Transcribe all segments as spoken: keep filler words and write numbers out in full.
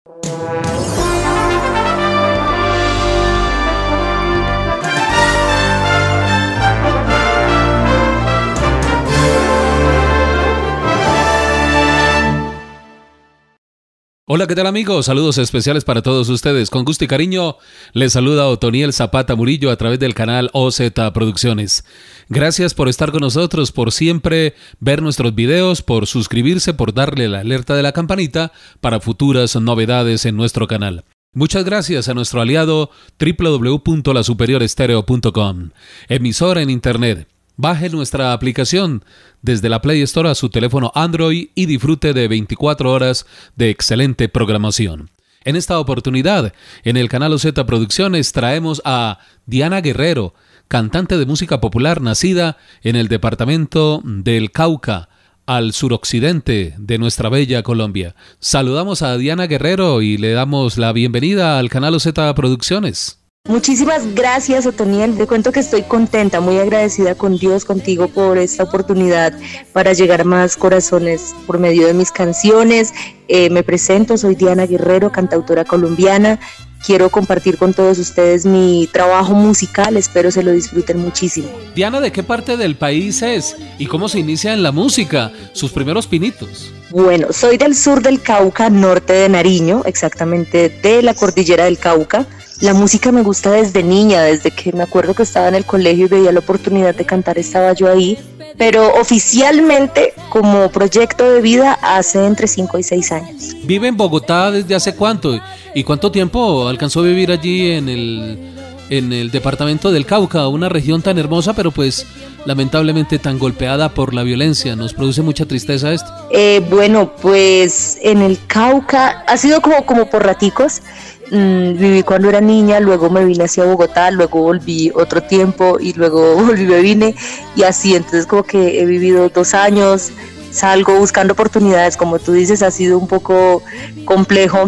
Hola, ¿qué tal amigos? Saludos especiales para todos ustedes. Con gusto y cariño les saluda Otoniel Zapata Murillo a través del canal O Z Producciones. Gracias por estar con nosotros, por siempre ver nuestros videos, por suscribirse, por darle la alerta de la campanita para futuras novedades en nuestro canal. Muchas gracias a nuestro aliado doble u doble u doble u punto la superior estéreo punto com, emisora en internet. Baje nuestra aplicación desde la Play Store a su teléfono Android y disfrute de veinticuatro horas de excelente programación. En esta oportunidad, en el canal O Z Producciones traemos a Diana Guerrero, cantante de música popular nacida en el departamento del Cauca, al suroccidente de nuestra bella Colombia. Saludamos a Diana Guerrero y le damos la bienvenida al canal O Z Producciones. Muchísimas gracias, Otoniel. Te cuento que estoy contenta, muy agradecida con Dios, contigo, por esta oportunidad para llegar a más corazones por medio de mis canciones. Eh, me presento, soy Diana Guerrero, cantautora colombiana. Quiero compartir con todos ustedes mi trabajo musical, espero se lo disfruten muchísimo. Diana, ¿de qué parte del país es y cómo se inicia en la música? Sus primeros pinitos. Bueno, soy del sur del Cauca, norte de Nariño, exactamente de la cordillera del Cauca. La música me gusta desde niña, desde que me acuerdo que estaba en el colegio y veía la oportunidad de cantar, estaba yo ahí. Pero oficialmente, como proyecto de vida, hace entre cinco y seis años. ¿Vive en Bogotá desde hace cuánto? ¿Y cuánto tiempo alcanzó a vivir allí en el, en el departamento del Cauca? Una región tan hermosa, pero pues lamentablemente tan golpeada por la violencia. ¿Nos produce mucha tristeza esto? Eh, bueno, pues en el Cauca ha sido como, como por raticos. Mm, viví cuando era niña, luego me vine hacia Bogotá, luego volví otro tiempo y luego volví, me vine y así, entonces como que he vivido dos años, salgo buscando oportunidades, como tú dices, ha sido un poco complejo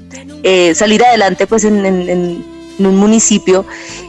eh, salir adelante pues en, en, en un municipio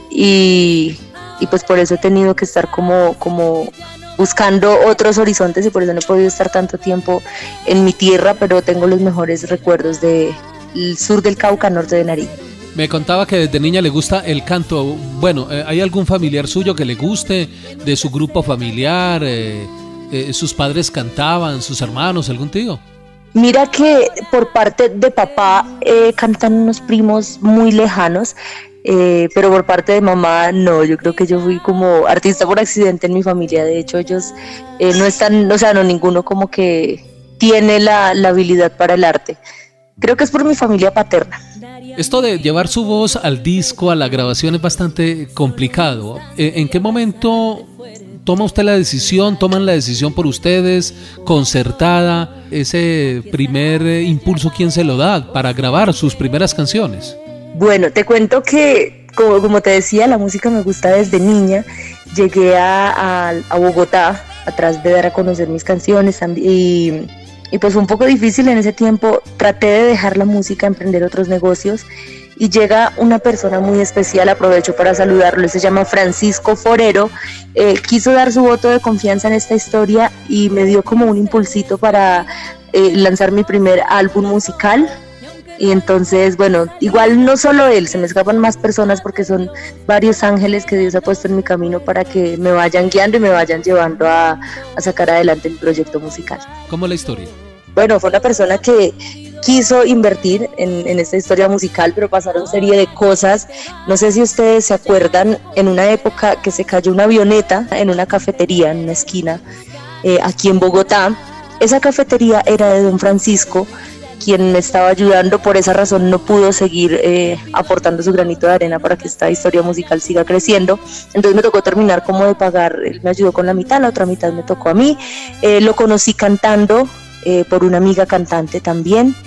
y, y pues por eso he tenido que estar como, como buscando otros horizontes y por eso no he podido estar tanto tiempo en mi tierra, pero tengo los mejores recuerdos de el sur del Cauca, norte de Nariño. Me contaba que desde niña le gusta el canto. Bueno, ¿hay algún familiar suyo que le guste, de su grupo familiar? Eh, eh, ¿Sus padres cantaban, sus hermanos, algún tío? Mira que por parte de papá eh, cantan unos primos muy lejanos, eh, pero por parte de mamá no, yo creo que yo fui como artista por accidente en mi familia. De hecho ellos eh, no están, o sea, no ninguno como que tiene la, la habilidad para el arte. Creo que es por mi familia paterna. Esto de llevar su voz al disco, a la grabación, es bastante complicado. ¿En qué momento toma usted la decisión, toman la decisión por ustedes, concertada? Ese primer impulso, ¿quién se lo da para grabar sus primeras canciones? Bueno, te cuento que, como, como te decía, la música me gusta desde niña. Llegué a, a, a Bogotá, atrás de dar a conocer mis canciones y... Y pues fue un poco difícil en ese tiempo, traté de dejar la música, emprender otros negocios y llega una persona muy especial, aprovecho para saludarlo, se llama Francisco Forero, eh, quiso dar su voto de confianza en esta historia y me dio como un impulsito para eh, lanzar mi primer álbum musical. Y entonces, bueno, igual no solo él, se me escapan más personas porque son varios ángeles que Dios ha puesto en mi camino para que me vayan guiando y me vayan llevando a, a sacar adelante mi proyecto musical. ¿Cómo es la historia? Bueno, fue una persona que quiso invertir en, en esta historia musical, pero pasaron serie de cosas. No sé si ustedes se acuerdan, en una época que se cayó una avioneta en una cafetería, en una esquina, eh, aquí en Bogotá. Esa cafetería era de don Francisco, quien me estaba ayudando. Por esa razón no pudo seguir eh, aportando su granito de arena para que esta historia musical siga creciendo. Entonces me tocó terminar como de pagar. Él me ayudó con la mitad, la otra mitad me tocó a mí. Eh, lo conocí cantando eh, por una amiga cantante también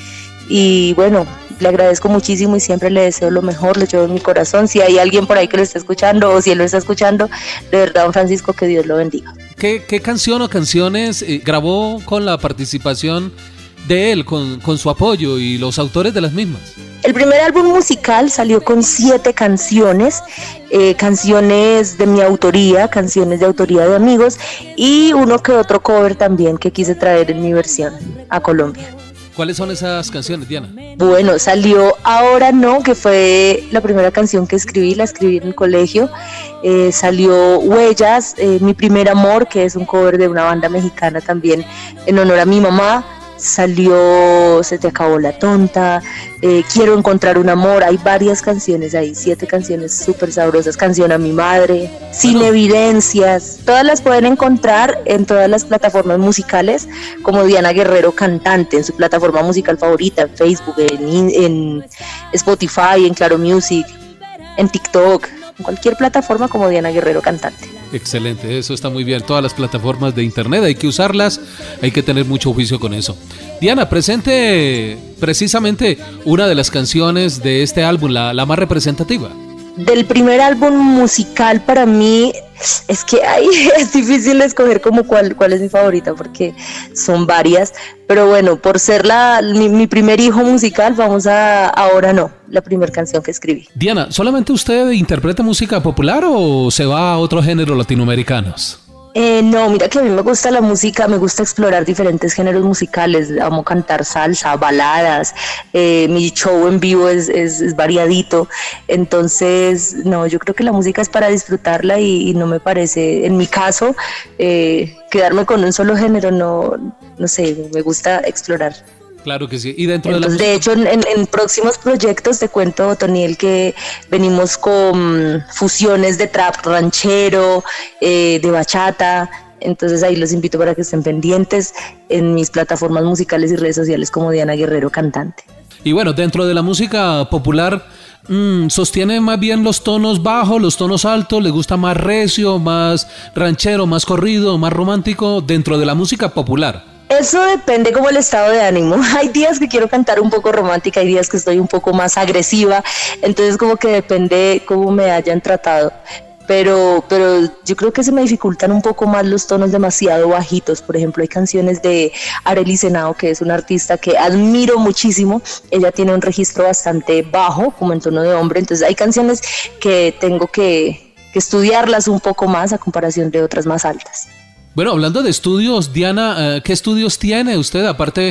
y bueno, le agradezco muchísimo y siempre le deseo lo mejor, le llevo en mi corazón. Si hay alguien por ahí que lo está escuchando o si él lo está escuchando, de verdad, don Francisco, que Dios lo bendiga. ¿Qué, qué canción o canciones eh, grabó con la participación de él, con, con su apoyo y los autores de las mismas? El primer álbum musical salió con siete canciones, eh, canciones de mi autoría, canciones de autoría de amigos y uno que otro cover también que quise traer en mi versión a Colombia. ¿Cuáles son esas canciones, Diana? Bueno, salió Ahora No, que fue la primera canción que escribí, la escribí en el colegio. Eh, salió Huellas, eh, Mi Primer Amor, que es un cover de una banda mexicana también en honor a mi mamá. Salió Se Te Acabó la Tonta, eh, Quiero Encontrar un Amor. Hay varias canciones ahí, siete canciones súper sabrosas. Canción a mi madre, Sin Evidencias. Todas las pueden encontrar en todas las plataformas musicales como Diana Guerrero Cantante, en su plataforma musical favorita, en Facebook, en, en Spotify, en Claro Music, en TikTok, en cualquier plataforma como Diana Guerrero Cantante. Excelente, eso está muy bien. Todas las plataformas de internet hay que usarlas, hay que tener mucho juicio con eso. Diana, presente precisamente una de las canciones de este álbum, la, la más representativa. Del primer álbum musical para mí es que ay, es difícil escoger como cuál, cuál es mi favorita porque son varias, pero bueno, por ser la, mi, mi primer hijo musical, vamos a Ahora No, la primera canción que escribí. Diana, ¿solamente usted interpreta música popular o se va a otros géneros latinoamericanos? Eh, no, mira que a mí me gusta la música, me gusta explorar diferentes géneros musicales, amo cantar salsa, baladas, eh, mi show en vivo es, es, es variadito, entonces no, yo creo que la música es para disfrutarla y, y no me parece, en mi caso, eh, quedarme con un solo género, no, no sé, me gusta explorar. Claro que sí. Y dentro Entonces, de la... de hecho, en, en próximos proyectos te cuento, Toniel, que venimos con fusiones de trap ranchero, eh, de bachata. Entonces ahí los invito para que estén pendientes en mis plataformas musicales y redes sociales como Diana Guerrero Cantante. Y bueno, dentro de la música popular, mmm, ¿sostiene más bien los tonos bajos, los tonos altos? ¿Le gusta más recio, más ranchero, más corrido, más romántico dentro de la música popular? Eso depende como el estado de ánimo. Hay días que quiero cantar un poco romántica, hay días que estoy un poco más agresiva, entonces como que depende cómo me hayan tratado. Pero, pero yo creo que se me dificultan un poco más los tonos demasiado bajitos. Por ejemplo, hay canciones de Arely Senao, que es una artista que admiro muchísimo. Ella tiene un registro bastante bajo, como en tono de hombre, entonces hay canciones que tengo que, que estudiarlas un poco más a comparación de otras más altas. Bueno, hablando de estudios, Diana, ¿qué estudios tiene usted aparte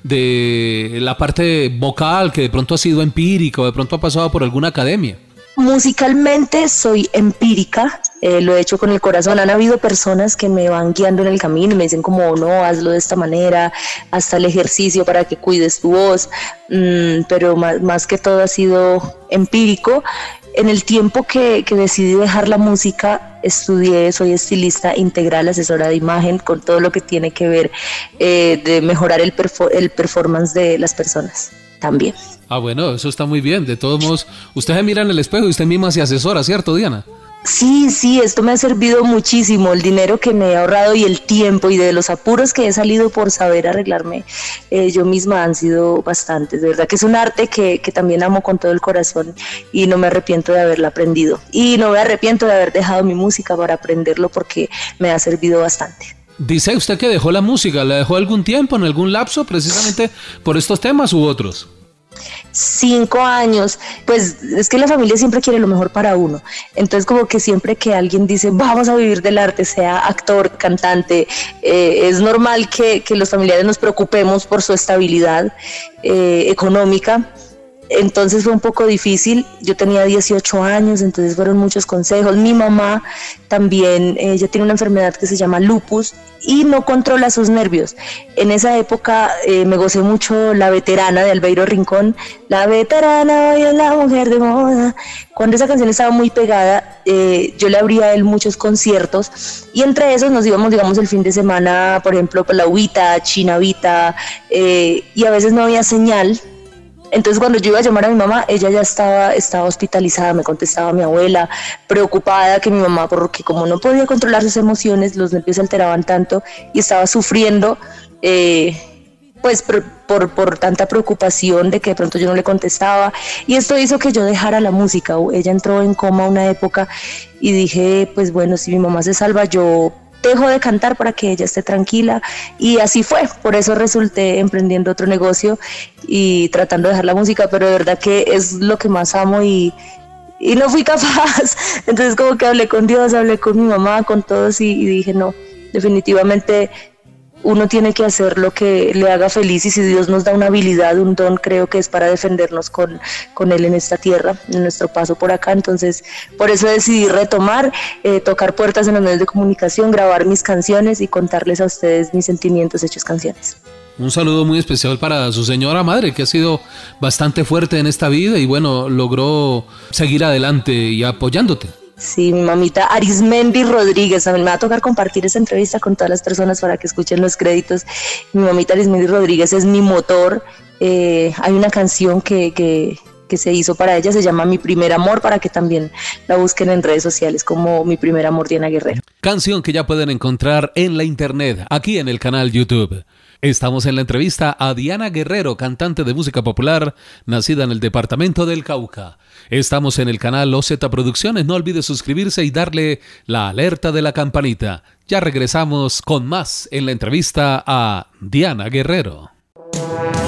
de la parte vocal, que de pronto ha sido empírica o de pronto ha pasado por alguna academia? Musicalmente soy empírica, eh, lo he hecho con el corazón. Han habido personas que me van guiando en el camino y me dicen como no, hazlo de esta manera, hasta el ejercicio para que cuides tu voz, mm, pero más, más que todo ha sido empírico. En el tiempo que, que decidí dejar la música, estudié, soy estilista integral, asesora de imagen, con todo lo que tiene que ver eh, de mejorar el, perfor- el performance de las personas también. Ah, bueno, eso está muy bien. De todos modos, usted se mira en el espejo y usted misma se asesora, ¿cierto, Diana? Sí, sí, esto me ha servido muchísimo, el dinero que me he ahorrado y el tiempo y de los apuros que he salido por saber arreglarme eh, yo misma han sido bastantes. De verdad que es un arte que, que también amo con todo el corazón y no me arrepiento de haberla aprendido. Y no me arrepiento de haber dejado mi música para aprenderlo porque me ha servido bastante. Dice usted que dejó la música, ¿la dejó algún tiempo, en algún lapso, precisamente por estos temas u otros? Cinco años, pues es que la familia siempre quiere lo mejor para uno, entonces como que siempre que alguien dice vamos a vivir del arte, sea actor, cantante, eh, es normal que, que los familiares nos preocupemos por su estabilidad eh, económica. Entonces fue un poco difícil, yo tenía dieciocho años, entonces fueron muchos consejos. Mi mamá también, ella tiene una enfermedad que se llama lupus y no controla sus nervios. En esa época eh, me gocé mucho La Veterana de Albeiro Rincón, La Veterana hoy es la mujer de moda. Cuando esa canción estaba muy pegada, eh, yo le abría a él muchos conciertos y entre esos nos íbamos, digamos, el fin de semana, por ejemplo, por la Ubita, Chinavita, eh, y a veces no había señal. Entonces cuando yo iba a llamar a mi mamá, ella ya estaba, estaba hospitalizada, me contestaba mi abuela, preocupada que mi mamá, porque como no podía controlar sus emociones, los nervios se alteraban tanto y estaba sufriendo, eh, pues por, por, por tanta preocupación de que de pronto yo no le contestaba. Y esto hizo que yo dejara la música. Ella entró en coma una época y dije, pues bueno, si mi mamá se salva, yo dejo de cantar para que ella esté tranquila, y así fue. Por eso resulté emprendiendo otro negocio y tratando de dejar la música, pero de verdad que es lo que más amo y, y no fui capaz. Entonces como que hablé con Dios, hablé con mi mamá, con todos y, y dije no, definitivamente uno tiene que hacer lo que le haga feliz, y si Dios nos da una habilidad, un don, creo que es para defendernos con, con Él en esta tierra, en nuestro paso por acá. Entonces, por eso decidí retomar, eh, tocar puertas en los medios de comunicación, grabar mis canciones y contarles a ustedes mis sentimientos hechos canciones. Un saludo muy especial para su señora madre, que ha sido bastante fuerte en esta vida y bueno, logró seguir adelante y apoyándote. Sí, mi mamita Arismendi Rodríguez. A mí me va a tocar compartir esa entrevista con todas las personas para que escuchen los créditos. Mi mamita Arismendi Rodríguez es mi motor. Eh, hay una canción que, que, que se hizo para ella, se llama Mi Primer Amor, para que también la busquen en redes sociales como Mi Primer Amor, Diana Guerrero. Canción que ya pueden encontrar en la internet, aquí en el canal YouTube. Estamos en la entrevista a Diana Guerrero, cantante de música popular, nacida en el departamento del Cauca. Estamos en el canal O Z Producciones, no olvide suscribirse y darle la alerta de la campanita. Ya regresamos con más en la entrevista a Diana Guerrero.